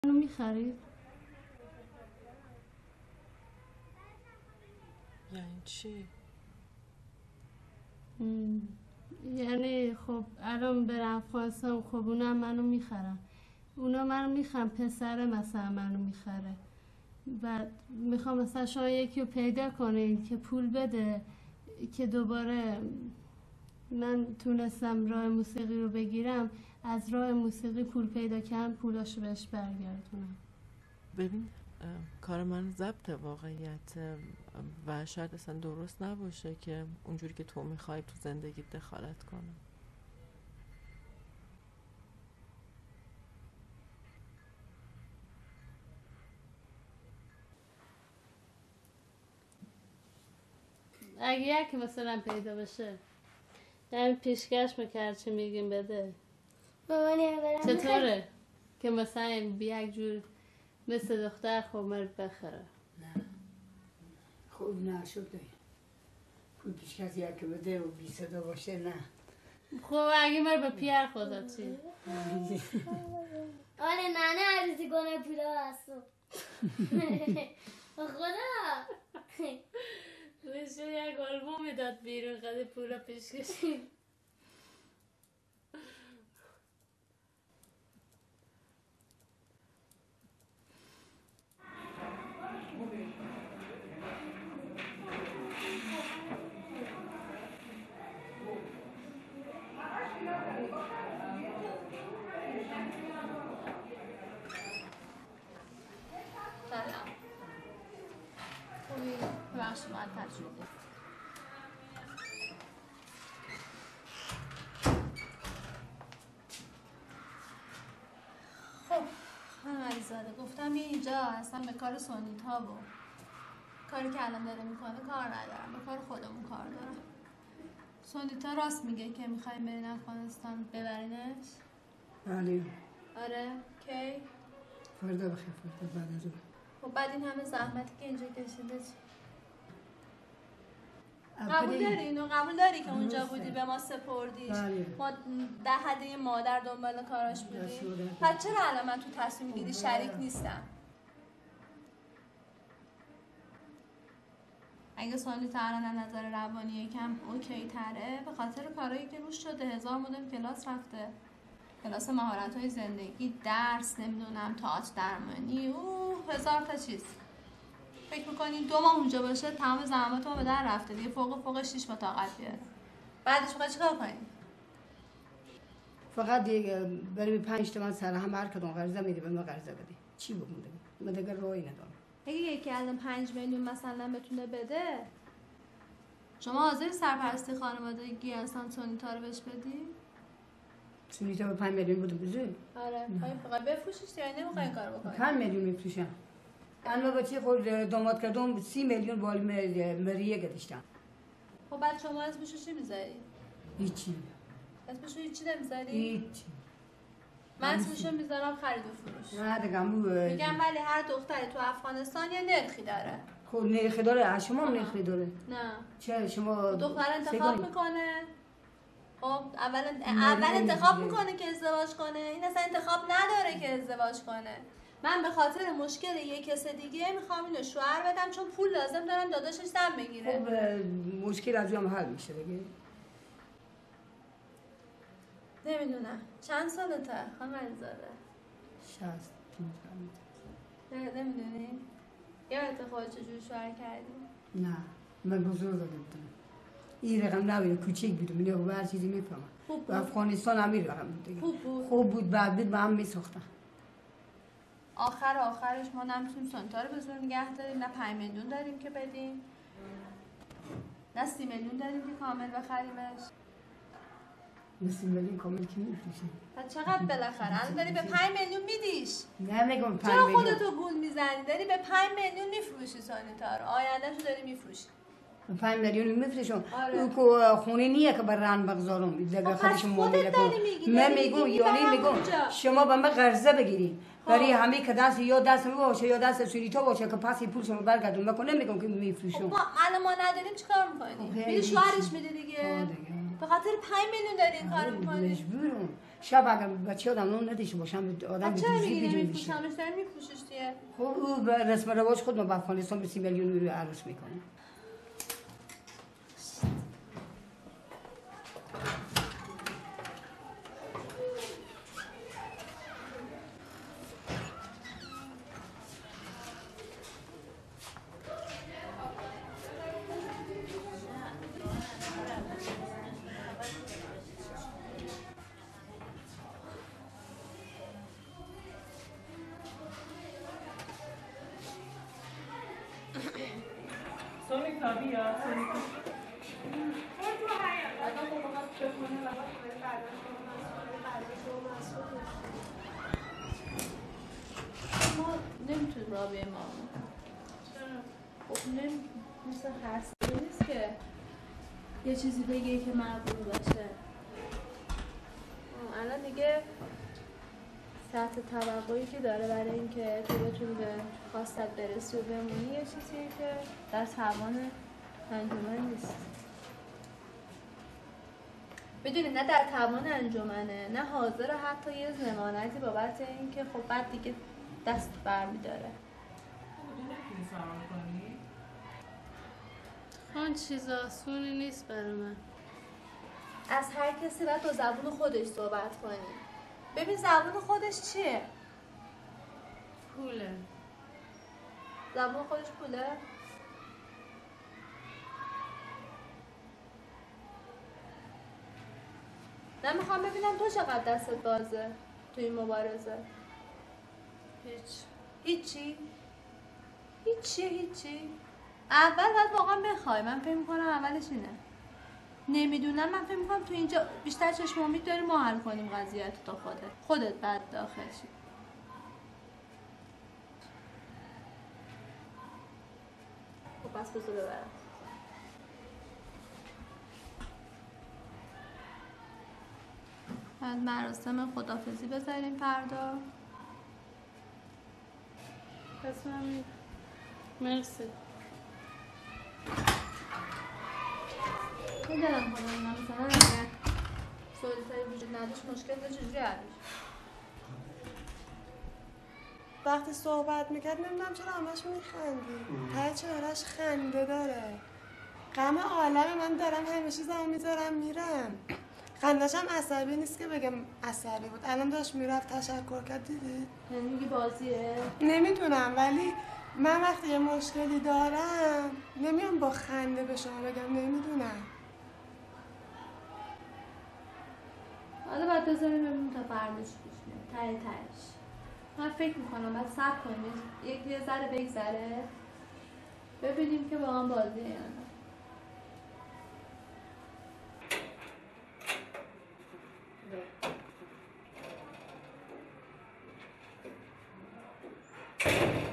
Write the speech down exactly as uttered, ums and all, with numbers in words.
منو میخرید؟ یعنی چی؟ یعنی خب الان برم افغانستان، خب اونا منو میخرن، اونا منو میخرن، پسر مثلا منو میخره. بعد میخوام مثلا شما یکی رو پیدا کنین که پول بده که دوباره من تونستم راه موسیقی رو بگیرم، از راه موسیقی پول پیدا کردم، پولاشو بهش برگردونم. ببین کار من ضبط واقعیت و شاید اصلا درست نباشه که اونجوری که تو میخوای تو زندگیت دخالت کنم. اگه یکی مثلا پیدا بشه یعنی پیشکش میکرد چه میگیم بده چطوره که مثلا بی یک جور مثل دختر خب مرد بخره؟ نه خوب نشده پول پیشکش یکی بده و بی صدا باشه. نه خب اگه مرد به پیر خدا چی؟ آره نه نه عروسی کنه پولا هستو خدا میشه یک آلبوم میداد بیرون قدر پولا پیش کشید. سلام خوبی؟ ببخشید معطل شده. خب خانم علیزاده گفتم بیا اینجا اصلا به کار سونیتا و کاری که الان داره میکنه کار ندارم، به کار خودمون کار دارم. سونیتا راست میگه که میخوایم برین افغانستان ببرینش؟ بله. آره کی؟ فردا بخیر، فردا بعد از اون. خب بعد این همه زحمتی که اینجا کشیده چی؟ قبول داری اینو؟ قبول داری که اونجا بودی به ما سپردیش؟ بله. ما در حد یه مادر دنبال کاراش بودیم؟ پس چرا الان من تو تصمیم گیری شریک نیستم؟ اگه سونیتا الان از نظر روانی یکم اوکی تره به خاطر کارایی که روش شده، هزار مدل کلاس رفته، کلاس مهارت‌های زندگی، درس، نمیدونم تئاتر درمانی، اوه هزار تا چیز. فکر می‌کنین دو ماه اونجا باشه تمام زحمات ما به در رفته دیگه، فوق فوق شش با طاقت بیاره. بعدش می‌خوای چیکار کنی؟ فقط دیگه برای پنج تومن سر هم هر کدوم قرضه میده به من قرضه بده. چی بگم دیگه؟ من دیگه راهی ندارم. اگه یکی الان پنج میلیون مثلا بتونه بده، شما حاضری سرپرستی خانوادگی اصلا سونیتا رو بهش بدی؟ سونیتا به پنج میلیون بوده بزه؟ آره. میخوای فقط بفروشیش یا نمیخوای این کارو بکنی؟ پنج میلیون میفروشم. اما بچه خود داماد کردم سی میلیون بال مریه گذاشتم. خب بعد شما اسمشو چی میذاری؟ هیچی. اسمشو هیچی نمیذاری؟ هیچی. من اسمشو میذارم خرید و فروش. نه دیگه مو میگم ولی هر دختری تو افغانستان یه نرخی داره. خب نرخی داره، شما هم نرخی داره. نه. چه شما دختر انتخاب میکنه. خب اول اول انتخاب میکنه که ازدواج کنه. این اصلا انتخاب نداره که ازدواج کنه. من به خاطر مشکل یک کس دیگه میخوام اینو شوهر بدم چون پول لازم دارم داداشش زن بگیره. خب مشکل از اون حل میشه دیگه. نمیدونم چند سالته خانم علیزاده؟ شصت. نمیدونی؟ یادت خودت چجوری شوهر کردی؟ نه من بزرگ بودم. این رقم نبود کوچیک بودم، من هر چیزی میفهمم. و افغانستان همین رقم بود دیگه. خوب بود. خوب بود بعد بود با هم میساختم. آخر آخرش ما نمیتونیم سونیتا رو بزرگ نگه داریم، نه پنج میلیون داریم که بدیم، نه سی میلیون داریم که کامل بخریمش. نه سی میلیون کامل که میفروشیم. پس چقدر بالاخره الان داری به پنج میلیون میدیش؟ نه میگم پنج چرا میلیون. خودتو گول میزنی؟ داری به پنج میلیون میفروشی سونیتا رو، آینده تو داری میفروشی. پنج میلیون میفروشم. آره. او که خونه نیه که بر رن بگذارم دیگه خودش معامله کنم. من میگم یعنی میگم شما به من قرضه بگیرید برای همه که دست یا دست من باشه یا دست سونیتا باشه که پس پول شما برگردون نکنه میگم که میفروشم. ما الان ما نداریم چیکار میکنی؟ میری شوهرش میدی دیگه. به خاطر پنج میلیون داری این کارو میکنی. مجبورم. شب اگر بچه آدم نون نداشته باشم آدم به چرا دوزی میگی بیرون میشه. نمیپوشمش داری میپوشش دیگه؟ خب او به رسم رواج خود ما به افغانستان به سی میلیون یورو عروس میکنه. Sonika bia, Sonika. ما نمیتونیم را بیاییم آمون. خب نمی مثل هر سری نیست که یه چیزی بگه که مقبول باشه. الان دیگه سطح توقعی که داره برای اینکه تو بتونی به خواستت برسی و بمونی یه چیزیه که در توان انجمن نیست. میدونی نه در توان انجمنه، نه حاضر حتی یه ضمانتی بابت اینکه خب بعد دیگه دست برمیداره. آن چیز آسونی نیست برای من. از هر کسی باید با زبون خودش صحبت کنی. ببین زبون خودش چیه؟ پوله. زبون خودش پوله؟ نه میخوام ببینم تو چقدر دستت بازه تو این مبارزه. هیچ. هیچی؟ هیچی هیچی؟ اول باید واقعا بخوای. من فکر میکنم اولش اینه. نمیدونم، من فکر میکنم تو اینجا بیشتر چشم امید داریم ما حل کنیم قضیه تا خودت خودت بعد داخل شی. خب بس بذار ببرم. بعد مراسم خدافزی بذاریم فردا. پس من مرسی. من دلم خواهد اینا مثلا اگر سولیتایی وجود نداشت مشکل داشت چجوری حل میشه؟ وقتی صحبت میکرد نمیدونم چرا همش میخندی. ته چهرش خنده داره. غم عالم من دارم همیشه زمان میذارم میرم. خندش هم عصبی نیست که بگم عصبی بود. الان داشت میرفت تشکر کرد دیدی؟ یعنی میگی بازیه؟ نمیدونم ولی من وقتی یه مشکلی دارم نمیام با خنده به شما بگم نمیدونم. حالا باید بذاریم ببینیم تا فرداش پیش میاد ته تهش. من فکر میکنم باید صبر کنیم یک یه ذره بگذره ببینیم که با هم بازیه یا نه.